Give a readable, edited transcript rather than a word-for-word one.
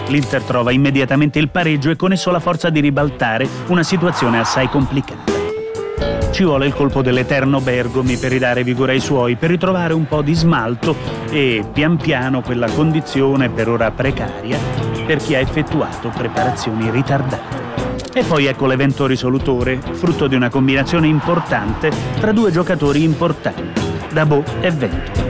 L'Inter trova immediatamente il pareggio e con esso la forza di ribaltare una situazione assai complicata. Ci vuole il colpo dell'eterno Bergomi per ridare vigore ai suoi, per ritrovare un po' di smalto e pian piano quella condizione per ora precaria per chi ha effettuato preparazioni ritardate. E poi ecco l'evento risolutore, frutto di una combinazione importante tra due giocatori importanti, Dabò e Vento.